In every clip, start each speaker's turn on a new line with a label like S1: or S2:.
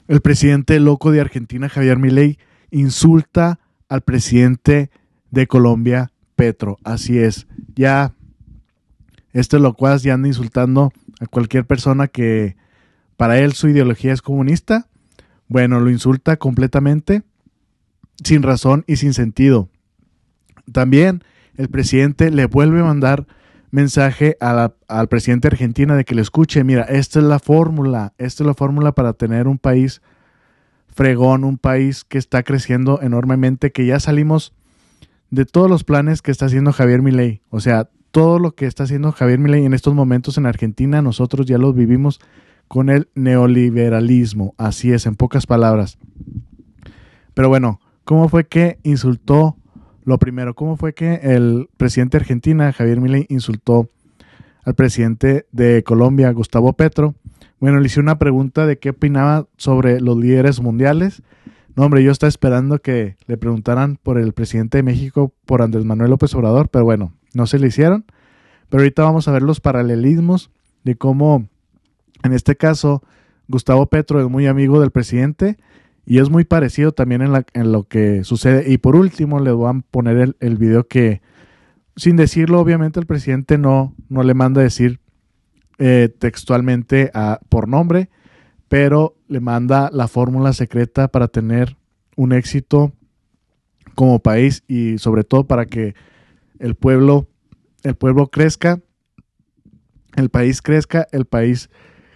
S1: El presidente loco de Argentina, Javier Milei, insulta al presidente de Colombia, Petro. Así es. Ya este locuaz ya anda insultando a cualquier persona que para él su ideología es comunista. Bueno, lo insulta completamente, sin razón y sin sentido. También el presidente le vuelve a mandar mensaje al presidente de Argentina de que le escuche, mira, esta es la fórmula para tener un país fregón, un país que está creciendo enormemente, que ya salimos de todos los planes que está haciendo Javier Milei. O sea, todo lo que está haciendo Javier Milei en estos momentos en Argentina, nosotros ya lo vivimos con el neoliberalismo. Así es, en pocas palabras. Pero bueno, ¿cómo fue que insultó? Lo primero, ¿cómo fue que el presidente de Argentina, Javier Milei, insultó al presidente de Colombia, Gustavo Petro? Bueno, le hice una pregunta de qué opinaba sobre los líderes mundiales. No, hombre, yo estaba esperando que le preguntaran por el presidente de México, por Andrés Manuel López Obrador, pero bueno, no se le hicieron. Pero ahorita vamos a ver los paralelismos de cómo, en este caso, Gustavo Petro es muy amigo del presidente y es muy parecido también en lo que sucede. Y por último, le voy a poner el video que, sin decirlo, obviamente el presidente no le manda a decir textualmente por nombre, pero le manda la fórmula secreta para tener un éxito como país y sobre todo para que el pueblo crezca, el país crezca, el país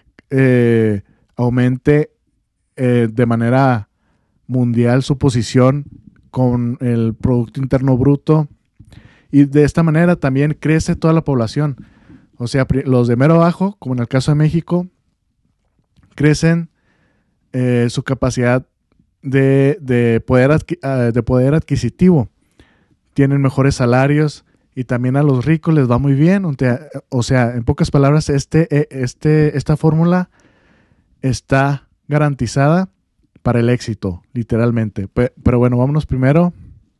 S1: aumente de manera mundial su posición con el Producto Interno Bruto, y de esta manera también crece toda la población. O sea, los de mero abajo, como en el caso de México, crecen su capacidad de poder adquisitivo, tienen mejores salarios y también a los ricos les va muy bien. O sea, en pocas palabras, esta fórmula está garantizada para el éxito, literalmente. Pero bueno, vámonos primero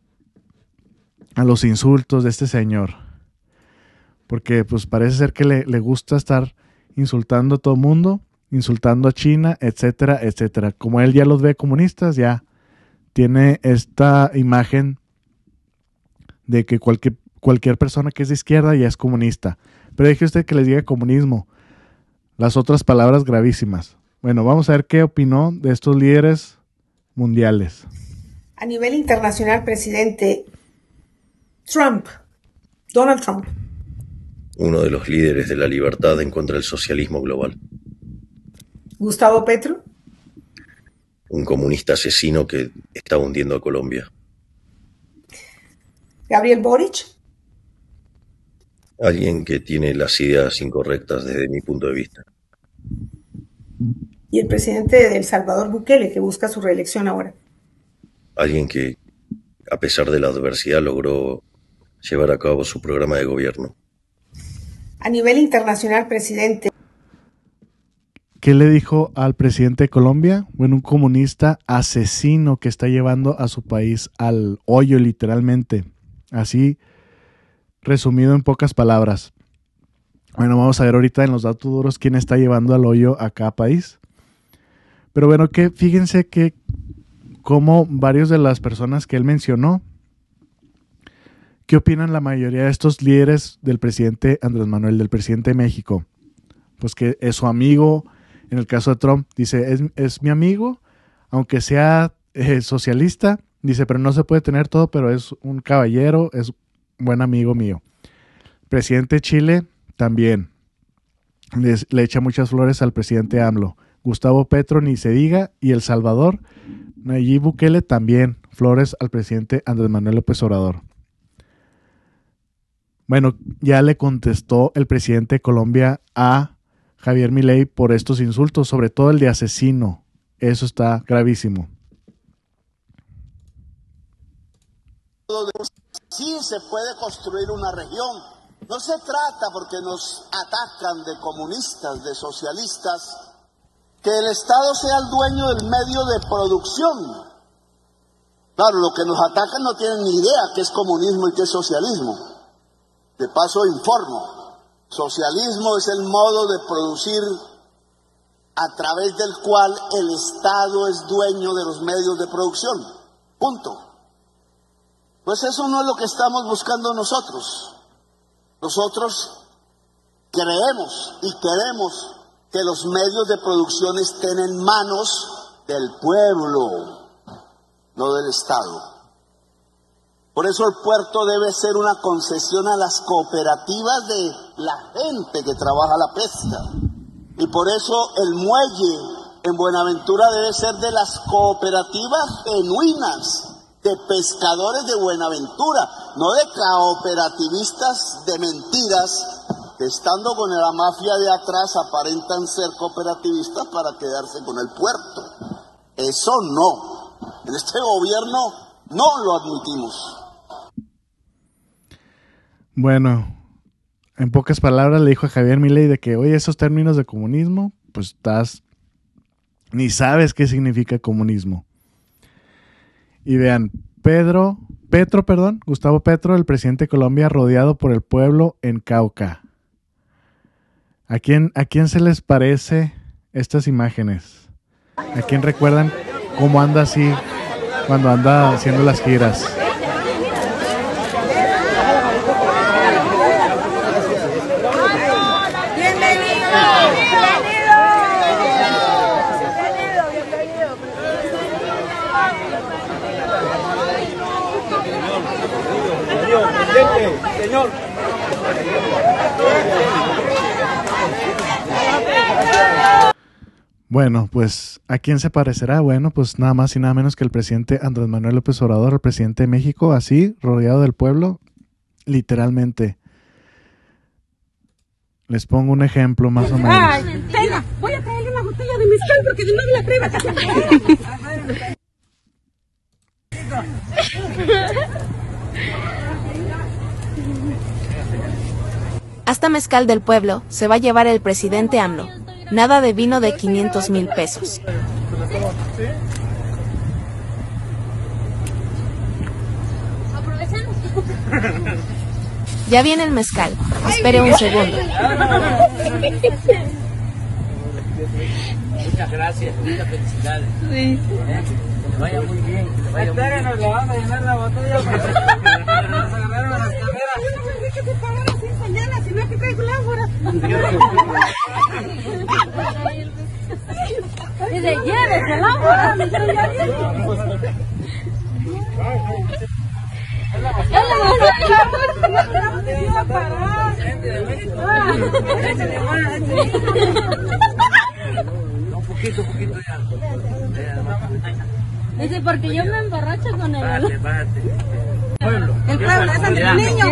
S1: a los insultos de este señor, porque pues parece ser que le gusta estar insultando a todo el mundo, insultando a China, etcétera, etcétera. Como él ya los ve comunistas, ya tiene esta imagen de que cualquier persona que es de izquierda ya es comunista. Pero deje usted que les diga comunismo, las otras palabras gravísimas. Bueno, vamos a ver qué opinó de estos líderes mundiales.
S2: A nivel internacional, presidente Trump, Donald Trump.
S3: Uno de los líderes de la libertad en contra del socialismo global.
S2: Gustavo Petro.
S3: Un comunista asesino que está hundiendo a Colombia.
S2: Gabriel Boric.
S3: Alguien que tiene las ideas incorrectas desde mi punto de vista.
S2: Y el presidente de El Salvador, Bukele, que busca su reelección ahora.
S3: Alguien que, a pesar de la adversidad, logró llevar a cabo su programa de gobierno.
S2: A nivel internacional, presidente.
S1: ¿Qué le dijo al presidente de Colombia? Bueno, un comunista asesino que está llevando a su país al hoyo, literalmente. Así, resumido en pocas palabras. Bueno, vamos a ver ahorita en los datos duros quién está llevando al hoyo a cada país. Pero bueno, que fíjense que como varios de las personas que él mencionó, ¿qué opinan la mayoría de estos líderes del presidente Andrés Manuel, del presidente de México? Pues que es su amigo. En el caso de Trump, dice, es mi amigo, aunque sea socialista, dice, pero no se puede tener todo, pero es un caballero, es un buen amigo mío. Presidente de Chile, también. Le echa muchas flores al presidente AMLO. Gustavo Petro, ni se diga, y El Salvador, Nayib Bukele, también flores al presidente Andrés Manuel López Obrador. Bueno, ya le contestó el presidente de Colombia a Javier Milei por estos insultos, sobre todo el de asesino. Eso está gravísimo.
S4: Sí se puede construir una región. No se trata, porque nos atacan de comunistas, de socialistas, que el Estado sea el dueño del medio de producción. Claro, los que nos atacan no tienen ni idea qué es comunismo y qué es socialismo. De paso informo, socialismo es el modo de producir a través del cual el Estado es dueño de los medios de producción. Punto. Pues eso no es lo que estamos buscando nosotros. Nosotros creemos y queremos que los medios de producción estén en manos del pueblo, no del Estado. Por eso el puerto debe ser una concesión a las cooperativas de la gente que trabaja la pesca. Y por eso el muelle en Buenaventura debe ser de las cooperativas genuinas de pescadores de Buenaventura, no de cooperativistas de mentiras que estando con la mafia de atrás aparentan ser cooperativistas para quedarse con el puerto. Eso no. En este gobierno no lo admitimos.
S1: Bueno, en pocas palabras le dijo a Javier Milei de que, oye, esos términos de comunismo, pues ni sabes qué significa comunismo. Y vean, Gustavo Petro, el presidente de Colombia, rodeado por el pueblo en Cauca. ¿A quién se les parece estas imágenes? ¿A quién recuerdan cómo anda así cuando anda haciendo las giras?
S5: Señor.
S1: Bueno, pues, ¿a quién se parecerá? Bueno, pues nada más y nada menos que el presidente Andrés Manuel López Obrador, el presidente de México, así, rodeado del pueblo, literalmente. Les pongo un ejemplo más o menos.
S6: Ay, tenga, voy a traerle una botella de mezcal porque de nuevo la prueba.
S7: Hasta mezcal del pueblo se va a llevar el presidente AMLO. Nada de vino de 500,000 pesos. Ya viene el mezcal. Espere un segundo.
S5: Muchas gracias, muchas felicidades. Sí. Que vaya muy bien. Espérenos, le vamos a llenar la botella. Nos agarraron las caderas.
S6: Que se pagaron sin señalas, sino que traigo lámpara. Dice, llévese lámpara.
S5: Un poquito ya.
S6: Dice, porque yo me emborracho con el
S5: Bájate. Pueblo.
S6: El pueblo, es el niño.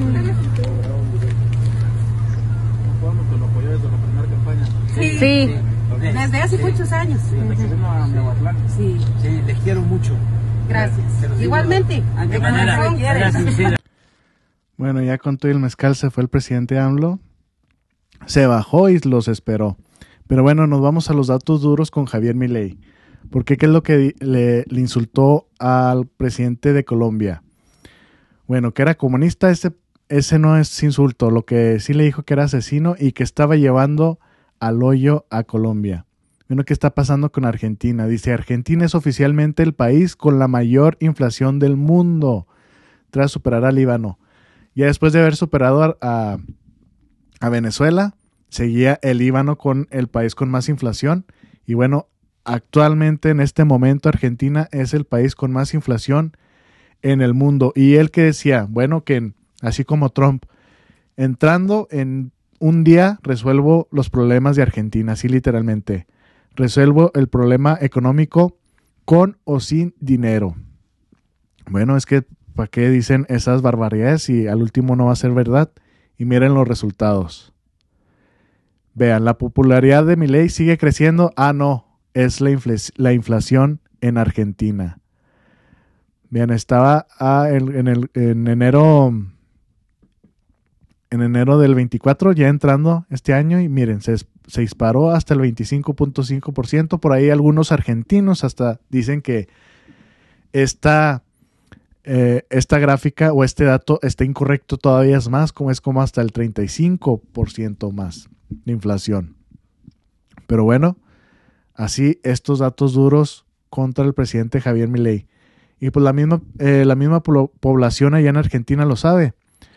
S6: Sí. Desde hace muchos años. Sí.
S5: Sí, les quiero mucho.
S6: Gracias. Igualmente.
S5: De manera sincera.
S1: Bueno, ya con todo el mezcal se fue el presidente AMLO. Se bajó y los esperó. Pero bueno, nos vamos a los datos duros con Javier Milei. Porque ¿qué es lo que le insultó al presidente de Colombia? Bueno, que era comunista, ese no es insulto. Lo que sí le dijo que era asesino y que estaba llevando al hoyo a Colombia. Bueno, ¿qué está pasando con Argentina? Dice, Argentina es oficialmente el país con la mayor inflación del mundo, tras superar al Líbano. Ya después de haber superado a Venezuela, seguía el Líbano con el país con más inflación. Y bueno, actualmente en este momento Argentina es el país con más inflación en el mundo. Y él que decía, bueno, que así como Trump, entrando en un día resuelvo los problemas de Argentina, así literalmente. Resuelvo el problema económico con o sin dinero. Bueno, es que ¿para qué dicen esas barbaridades si al último no va a ser verdad? Y miren los resultados. Vean, la popularidad de Milei sigue creciendo. Ah, no, es la inflación en Argentina. Vean, estaba en enero del 24, ya entrando este año, y miren, se disparó hasta el 25.5%. Por ahí algunos argentinos hasta dicen que esta gráfica o este dato está incorrecto, todavía es más, es como hasta el 35% más de inflación. Pero bueno, Así, estos datos duros contra el presidente Javier Milei. Y pues la misma población allá en Argentina lo sabe.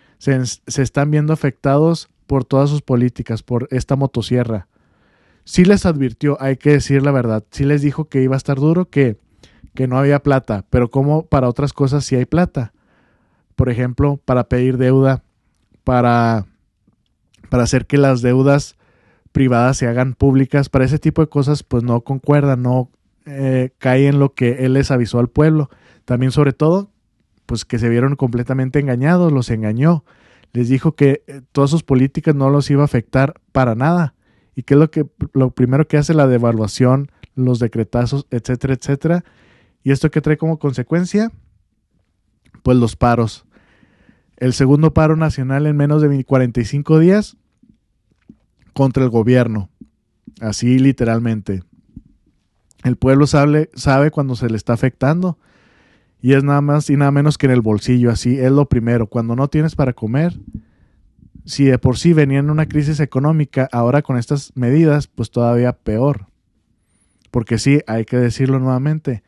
S1: Se están viendo afectados por todas sus políticas, por esta motosierra. Sí les advirtió, hay que decir la verdad, sí les dijo que iba a estar duro, que no había plata, pero como para otras cosas sí hay plata. Por ejemplo, para pedir deuda, para hacer que las deudas privadas se hagan públicas, para ese tipo de cosas pues no concuerdan, no cae en lo que él les avisó al pueblo. También sobre todo, pues que se vieron completamente engañados, los engañó. Les dijo que todas sus políticas no los iba a afectar para nada. ¿Y qué es lo primero que hace? La devaluación, los decretazos, etcétera, etcétera. ¿Y esto qué trae como consecuencia? Pues los paros. El segundo paro nacional en menos de 45 días contra el gobierno. Así literalmente. El pueblo sabe cuando se le está afectando. Y es nada más y nada menos que en el bolsillo. Así es lo primero. Cuando no tienes para comer, si de por sí venía en una crisis económica, ahora con estas medidas, pues todavía peor. Porque sí, hay que decirlo nuevamente.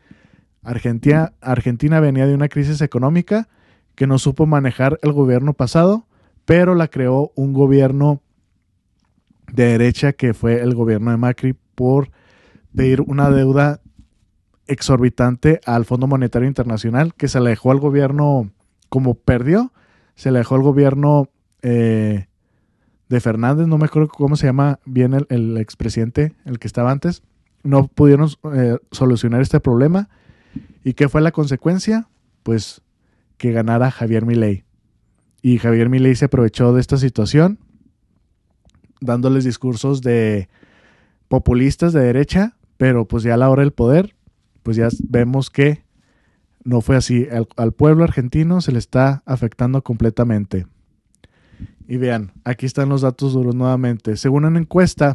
S1: Argentina venía de una crisis económica que no supo manejar el gobierno pasado, pero la creó un gobierno de derecha que fue el gobierno de Macri por pedir una deuda exorbitante al Fondo Monetario Internacional, que se la dejó al gobierno, como perdió, se la dejó al gobierno de Fernández, no me acuerdo cómo se llama bien el expresidente, el que estaba antes. No pudieron solucionar este problema. ¿Y qué fue la consecuencia? Pues que ganara Javier Milei. Y Javier Milei se aprovechó de esta situación, dándoles discursos de populistas de derecha, pero pues ya a la hora del poder, pues ya vemos que no fue así. Al pueblo argentino se le está afectando completamente. Y vean, aquí están los datos duros nuevamente. Según una encuesta,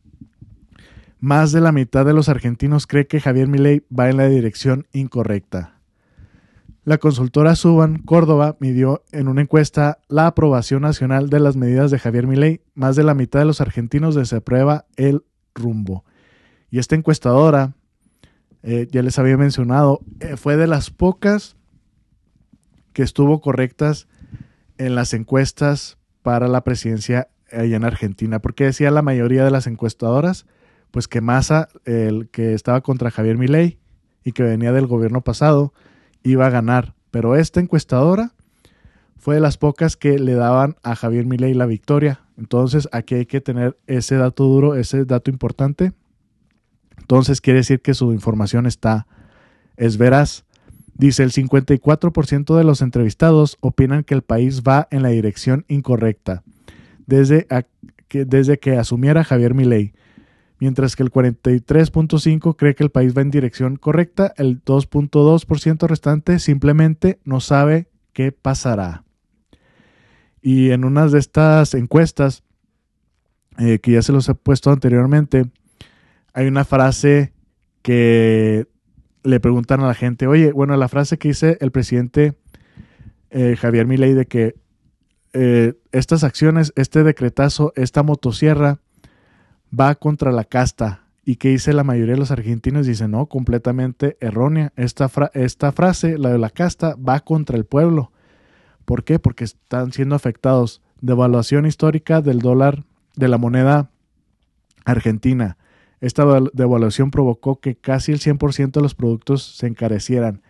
S1: más de la mitad de los argentinos cree que Javier Milei va en la dirección incorrecta. La consultora Suban Córdoba midió en una encuesta la aprobación nacional de las medidas de Javier Milei. Más de la mitad de los argentinos desaprueba el rumbo. Y esta encuestadora, ya les había mencionado, fue de las pocas que estuvo correctas en las encuestas para la presidencia allá en Argentina. Porque decía la mayoría de las encuestadoras pues que Massa, el que estaba contra Javier Milei y que venía del gobierno pasado, iba a ganar. Pero esta encuestadora fue de las pocas que le daban a Javier Milei la victoria. Entonces aquí hay que tener ese dato duro, ese dato importante. Entonces quiere decir que su información es veraz. Dice, el 54% de los entrevistados opinan que el país va en la dirección incorrecta desde que asumiera Javier Milei. Mientras que el 43.5% cree que el país va en dirección correcta, el 2.2% restante simplemente no sabe qué pasará. Y en una de estas encuestas, que ya se los he puesto anteriormente, hay una frase que le preguntan a la gente, oye, bueno, la frase que dice el presidente Javier Milei de que estas acciones, este decretazo, esta motosierra, va contra la casta. ¿Y qué dice la mayoría de los argentinos? Dicen, no, completamente errónea. Esta frase, la de la casta, va contra el pueblo. ¿Por qué? Porque están siendo afectados. Devaluación histórica del dólar, de la moneda argentina. Esta devaluación provocó que casi el 100% de los productos se encarecieran.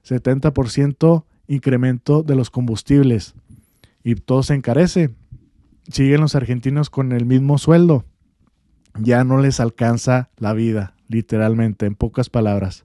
S1: 70% incremento de los combustibles. Y todo se encarece. Siguen los argentinos con el mismo sueldo. Ya no les alcanza la vida, literalmente, en pocas palabras.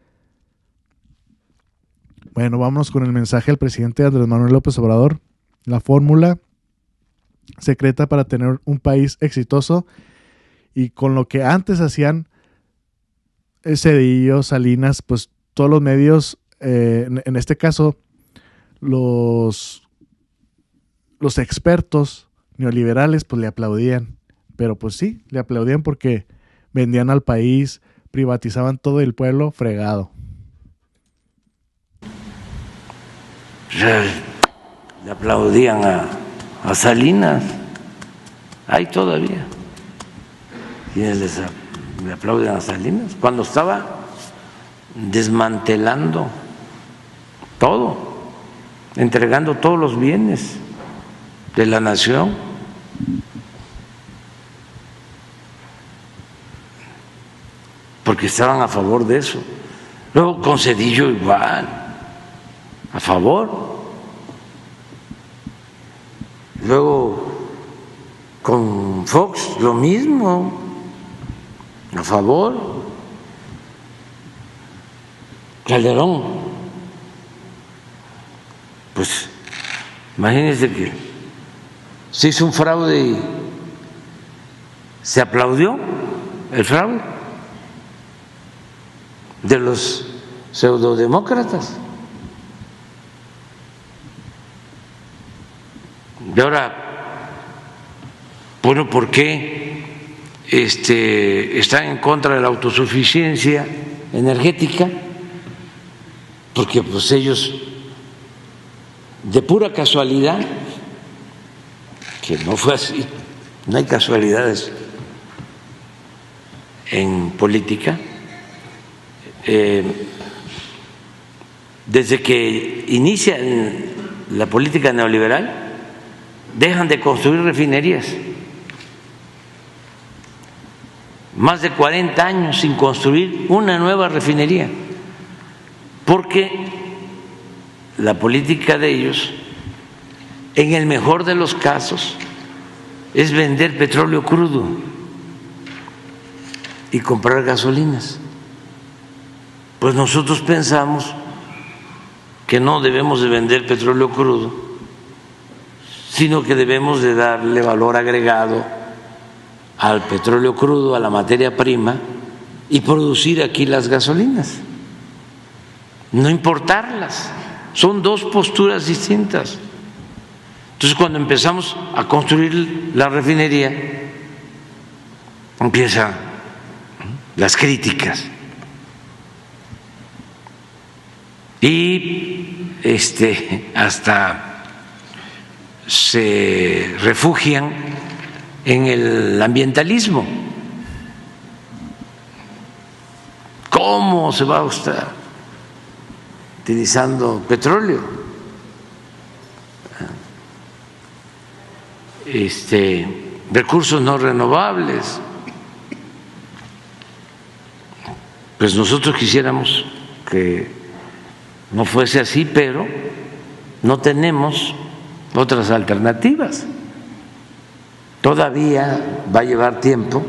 S1: Bueno, vámonos con el mensaje del presidente Andrés Manuel López Obrador. La fórmula secreta para tener un país exitoso y con lo que antes hacían Cedillo, Salinas, pues todos los medios, en este caso, los expertos neoliberales, pues le aplaudían. Pero pues sí, le aplaudían porque vendían al país, privatizaban todo el pueblo fregado.
S8: Le aplaudían a Salinas, hay todavía quienes le aplauden a Salinas, cuando estaba desmantelando todo, entregando todos los bienes de la nación. Porque estaban a favor de eso. Luego con Zedillo igual, a favor. Luego con Fox lo mismo, a favor. Calderón, pues imagínense que se hizo un fraude y se aplaudió el fraude de los pseudodemócratas. Y ahora, bueno, ¿por qué están en contra de la autosuficiencia energética? Porque pues ellos, de pura casualidad, que no fue así, no hay casualidades en política, desde que inicia la política neoliberal, dejan de construir refinerías. Más de 40 años sin construir una nueva refinería, porque la política de ellos, en el mejor de los casos, es vender petróleo crudo y comprar gasolinas. Pues nosotros pensamos que no debemos de vender petróleo crudo, sino que debemos de darle valor agregado al petróleo crudo, a la materia prima, y producir aquí las gasolinas, no importarlas. Son dos posturas distintas. Entonces, cuando empezamos a construir la refinería, empiezan las críticas. Y hasta se refugian en el ambientalismo. ¿Cómo se va a estar utilizando petróleo? Recursos no renovables. Pues nosotros quisiéramos que no fuese así, pero no tenemos otras alternativas. Todavía va a llevar tiempo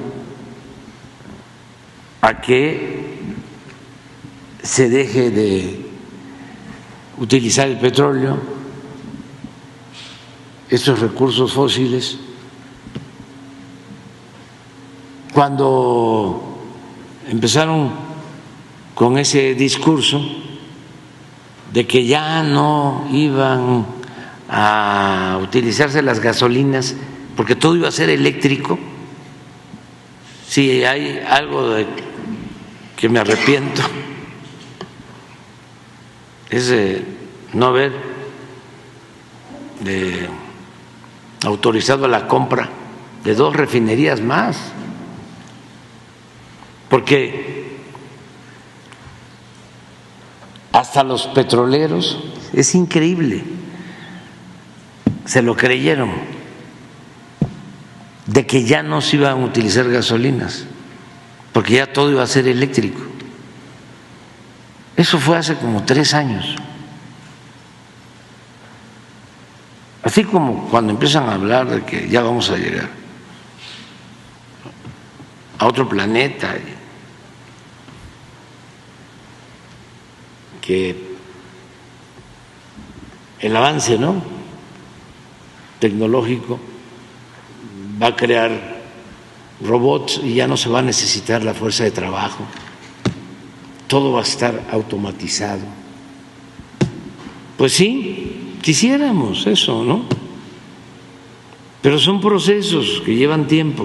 S8: a que se deje de utilizar el petróleo, estos recursos fósiles. Cuando empezaron con ese discurso de que ya no iban a utilizarse las gasolinas porque todo iba a ser eléctrico, si hay algo de que me arrepiento es de no haber autorizado la compra de 2 refinerías más, porque hasta los petroleros, es increíble, se lo creyeron, de que ya no se iban a utilizar gasolinas, porque ya todo iba a ser eléctrico. Eso fue hace como 3 años. Así como cuando empiezan a hablar de que ya vamos a llegar a otro planeta, que el avance, ¿no?, tecnológico va a crear robots y ya no se va a necesitar la fuerza de trabajo, todo va a estar automatizado. Pues sí, quisiéramos eso, ¿no? Pero son procesos que llevan tiempo.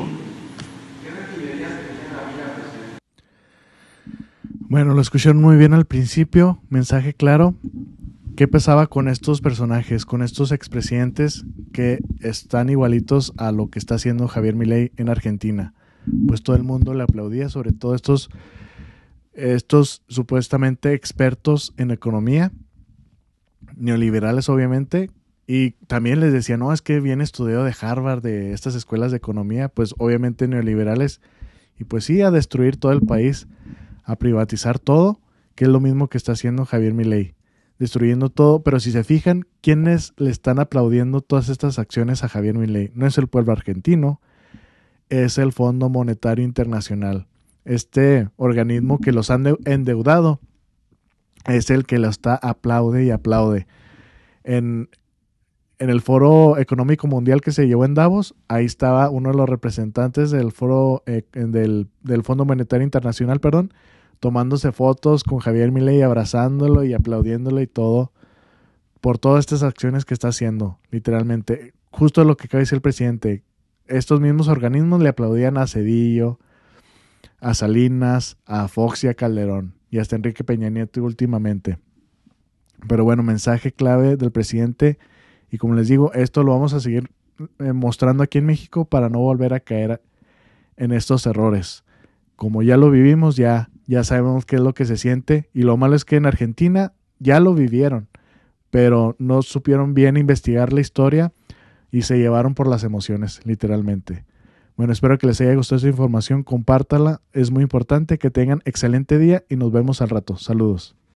S1: Bueno, lo escucharon muy bien al principio, mensaje claro. ¿Qué pasaba con estos personajes, con estos expresidentes que están igualitos a lo que está haciendo Javier Milei en Argentina? pues todo el mundo le aplaudía, sobre todo estos supuestamente expertos en economía, neoliberales obviamente, y también les decían, no, es que viene estudiado de Harvard, de estas escuelas de economía, pues obviamente neoliberales, y pues sí, a destruir todo el país, a privatizar todo, que es lo mismo que está haciendo Javier Milei, destruyendo todo. Pero si se fijan, ¿quiénes le están aplaudiendo todas estas acciones a Javier Milei? No es el pueblo argentino, es el Fondo Monetario Internacional. Este organismo que los han endeudado es el que lo está aplaude y aplaude. En el Foro Económico Mundial que se llevó en Davos, ahí estaba uno de los representantes del Foro del Fondo Monetario Internacional, tomándose fotos con Javier Milei, abrazándolo y aplaudiéndolo y todo, por todas estas acciones que está haciendo, literalmente. Justo lo que acaba de decir el presidente, estos mismos organismos le aplaudían a Zedillo, a Salinas, a Fox y a Calderón, y hasta Enrique Peña Nieto últimamente. Pero bueno, mensaje clave del presidente, y como les digo, esto lo vamos a seguir mostrando aquí en México para no volver a caer en estos errores. Como ya lo vivimos, ya sabemos qué es lo que se siente, y lo malo es que en Argentina ya lo vivieron, pero no supieron bien investigar la historia y se llevaron por las emociones, literalmente. Bueno, espero que les haya gustado esta información, compártala, es muy importante, que tengan excelente día y nos vemos al rato. Saludos.